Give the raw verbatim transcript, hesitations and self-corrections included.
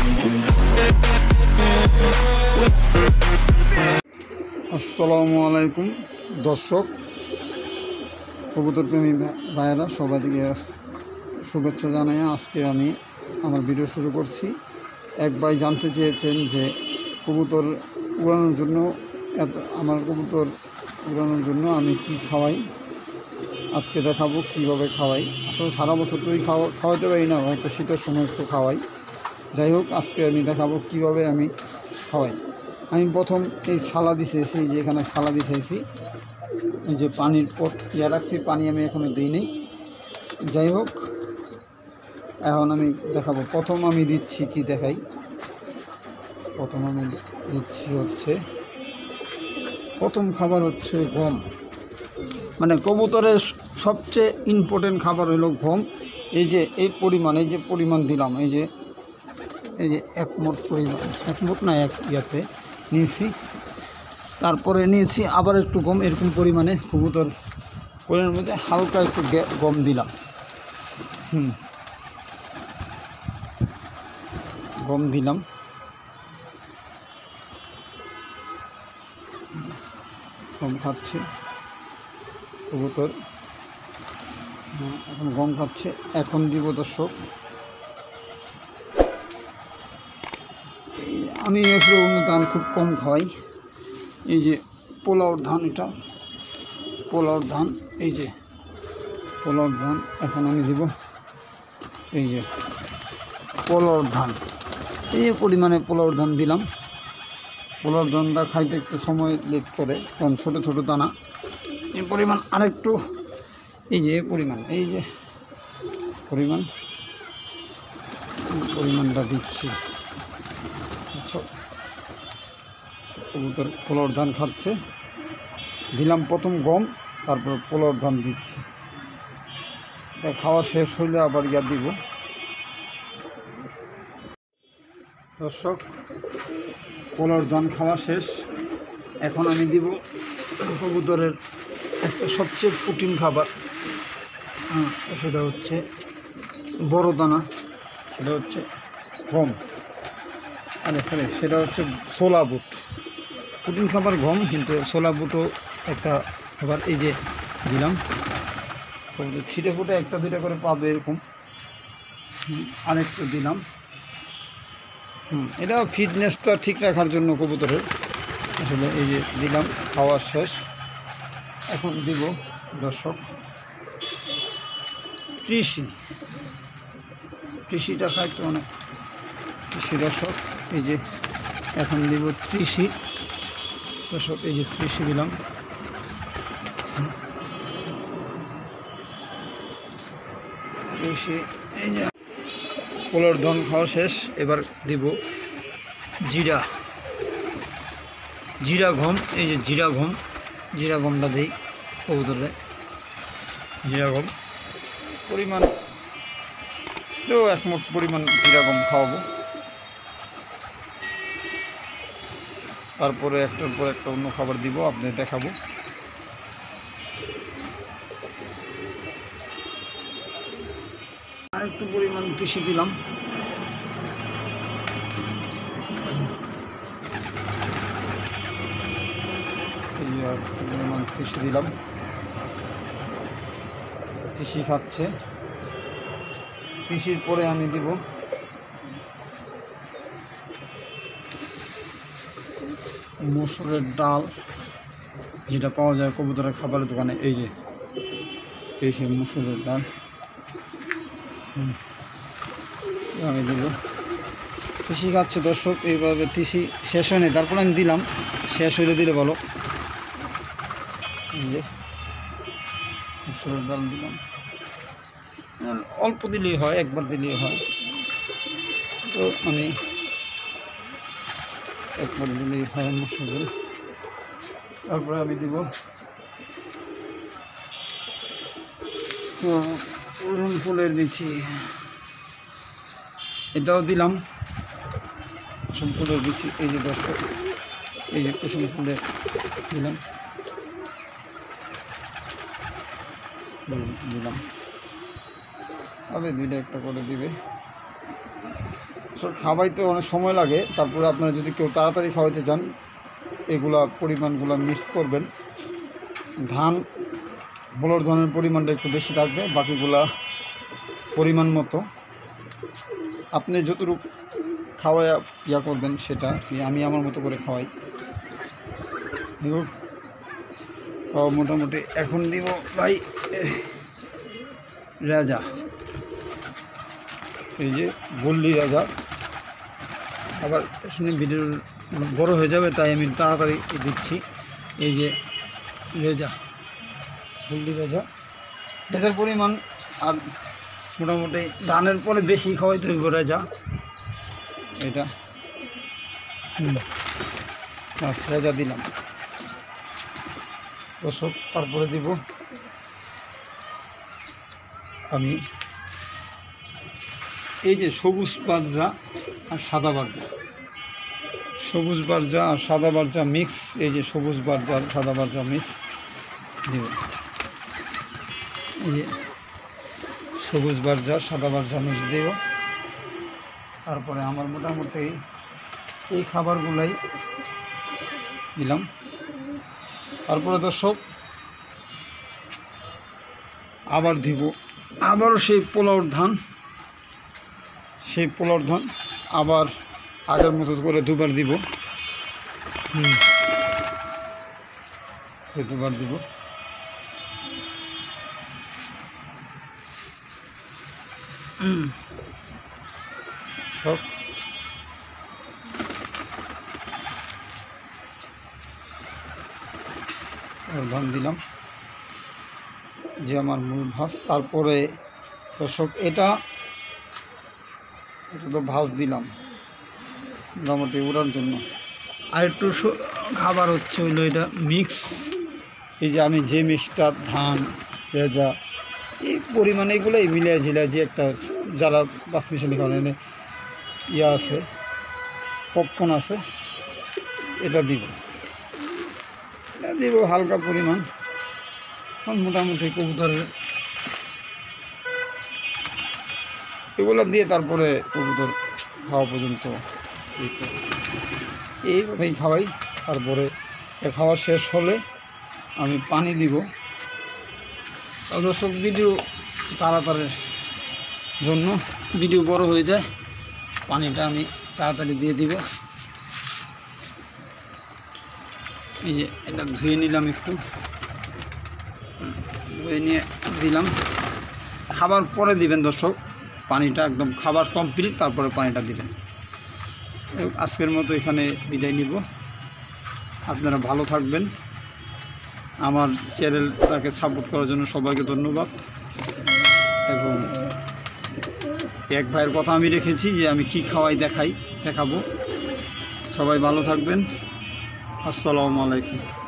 আসসালামু আলাইকুম দর্শক, কবুতর প্রেমী ভাইয়েরা সবাইকে শুভেচ্ছা জানাই। আজকে আমি আমার ভিডিও শুরু করছি। এক ভাই জানতে চেয়েছেন যে কবুতর উড়ানোর জন্য এত আমার কবুতর উড়ানোর জন্য আমি কি খাওয়াই। আজকে দেখাবো কীভাবে খাওয়াই। আসলে সারা বছর তো খাওয়া খাওয়াতে পারি না, হয়তো শীতের সময় একটু খাওয়াই। যাই হোক, আজকে আমি দেখাবো কীভাবে আমি খাওয়াই। আমি প্রথম এই ছালা বিছিয়েছি, এই যে এখানে ছালা বিছিয়েছি, এই যে পানির পট ইয়া রাখছি, পানি আমি এখনো দিই নেই। যাই হোক, এখন আমি দেখাবো। প্রথম আমি দিচ্ছি কি দেখাই। প্রথম আমি দিচ্ছি হচ্ছে প্রথম খাবার হচ্ছে গম। মানে কবুতরের সবচেয়ে ইম্পর্টেন্ট খাবার হলো গম। এই যে এই পরিমাণ, এই যে পরিমাণ দিলাম, এই যে এই যে এক মোট পরিমাণ, এক মোট না এক ইয়াতে নিয়েছি। তারপরে নিয়েছি আবার একটু গম, এরকম পরিমাণে কবুতর পরিমাণের মধ্যে হালকা একটু গম দিলাম। হুম গম দিলাম। গম খাচ্ছে কবুতর, এখন গম খাচ্ছে। এখন দিব দর্শক, আমি আসলে অন্য ধান খুব কম খাওয়াই। এই যে পোলাওর ধান, এটা পোলাওর ধান, এই যে পোলাওর ধান। এখন আমি দিব এই যে পোলাওর ধান, এই যে পরিমাণে পোলাওর ধান দিলাম। পোলাওর ধানটা খাইতে একটু সময় লেট করে, কারণ ছোটো ছোটো দানা। এই পরিমাণ আরেকটু, এই যে পরিমাণ, এই যে পরিমাণ পরিমাণটা দিচ্ছি। আচ্ছা, কবুতর পোলাওর ধান খাচ্ছে। দিলাম প্রথম গম, তারপর পোলাওর ধান দিচ্ছি। এটা খাওয়া শেষ হইলে আবার ইয়া দিব। দর্শক, পোলাওর ধান খাওয়া শেষ। এখন আমি দিব কবুতরের একটা সবচেয়ে প্রোটিন খাবার, হ্যাঁ, সেটা হচ্ছে বড় দানা, সেটা হচ্ছে গম। আরে সরি, সেটা হচ্ছে ছোলা বুট। প্রোটিন খাবার গম, কিন্তু ছোলা বুটও একটা খাবার। এই যে দিলাম, ছিটে ফুটে একটা দুটা করে পাবে এরকম। আরেকটু দিলাম। হুম এটা ফিটনেসটা ঠিক রাখার জন্য কবুতরের। আসলে এই যে দিলাম, খাওয়া শেষ। এখন দিব দর্শক কৃষি। কৃষিটা খাইতে অনেক কৃষি দর্শক। এই যে এখন দিব কৃষি দর্শক, এই যে কৃষি দিলাম। কৃষি, এই যে পোলাওর ধান খাওয়া শেষ। এবার দিব জিরা, জিরা গম। এই যে জিরা গম, জিরা গমটা দিই কবুতরে। জিরা গম পরিমাণ তো এক মোট পরিমাণ জিরা গম খাওয়াবো। তারপরে একটার পর একটা অন্য খাবার দিব, আপনাদের দেখাবো। আর একটু পরিমাণ কৃষি দিলাম। পরিমাণ কৃষি দিলাম, কৃষি খাচ্ছে। কৃষির পরে আমি দিব মসুরের ডাল, যেটা পাওয়া যায় কবুতরের খাবারের দোকানে। এই যে এই সে মসুরের ডাল আমি দিব। কৃষি খাচ্ছে দর্শক। এইভাবে কৃষি শেষ হয়নি, তারপরে আমি দিলাম। শেষ হইলে দিলে বলো। এই যে মসুরের ডাল দিলাম, অল্প দিলেই হয়, একবার দিলেই হয়। তো আমি একবার দিলেই হয় মসুর ডাল। তারপরে আমি দিব কুসুম ফুলের বিচি, এটাও দিলাম। কুসুম ফুলের বিচি, এই যে দর্শক, এই যে কুসুম ফুলের দিলাম দিলাম হবে দুইটা একটা করে দিবে। খাওয়াইতে অনেক সময় লাগে। তারপরে আপনারা যদি কেউ তাড়াতাড়ি খাওয়াইতে চান এগুলা পরিমাণগুলো মিক্স করবেন। ধান বলর ধানের পরিমাণটা একটু বেশি থাকবে, বাকিগুলা পরিমাণ মতো আপনি যতটুকু খাওয়াই ইয়া করবেন সেটা আমি আমার মতো করে খাওয়াই। মোটামুটি এখন দিব ভাই রাজা, এই যে বললি রাজা। আবার এখানে ভিডিও বড় হয়ে যাবে তাই আমি তাড়াতাড়ি দিচ্ছি। এই যে রেজা, বললি রাজা, রেজার পরিমাণ আর মোটামুটি ধানের পরে বেশি খাওয়াইতে হইব রেজা। এটা রেজা দিলাম দর্শক। তারপরে দিব আমি এই যে সবুজ বারজা আর সাদা বারজা, সবুজ বারজা আর সাদা বারজা মিক্স, এই যে সবুজ বারজা আর সাদা বারজা মিক্স দিব। এই যে সবুজ বারজা সাদা বারজা মিক্স দেব। তারপরে আমার মোটামুটি এই খাবারগুলাই দিলাম। তারপরে দর্শক আবার দিব আবারও সেই পোলাওর ধান, সেই পোলাওর ধান আবার আগের মতো করে দুবার দিব। হুম দুবার দিব। সব ধান দিলাম যে আমার মূল ভাজ। তারপরে দর্শক এটা এটা তো ভাজ দিলাম মোটামুটি উড়ার জন্য। আর একটু খাবার হচ্ছে হইলো এটা মিক্স, এই যে আমি যে মিক্সটা ধান রেজা এই পরিমাণে এগুলো এই মিলিয়ে ঝিলিয়ে যে একটা যারা পাঁচ মিশালি খাওয়ানো ইয়া আছে পপকর্ন আছে এটা দিব, এটা দিব হালকা পরিমাণ। মোটামুটি কবুতরের এগুলো দিয়ে তারপরে কবুতর খাওয়া পর্যন্ত এইভাবেই খাওয়াই। তারপরে খাওয়া শেষ হলে আমি পানি দিব। দর্শক ভিডিও তাড়াতাড়ির জন্য ভিডিও বড় হয়ে যায়, পানিটা আমি তাড়াতাড়ি দিয়ে দিব। এই যে এটা ধুয়ে নিলাম, একটু ধুয়ে নিয়ে দিলাম। খাবার পরে দিবেন দর্শক পানিটা, একদম খাবার কমপ্লিট তারপরে পানিটা দিবেন। আজকের মতো এখানে বিদায় নিব। আপনারা ভালো থাকবেন। আমার চ্যানেলটাকে সাপোর্ট করার জন্য সবাইকে ধন্যবাদ। এবং এক ভাইয়ের কথা আমি রেখেছি যে আমি কি খাওয়াই দেখাই দেখাবো। সবাই ভালো থাকবেন। আসসালামু আলাইকুম।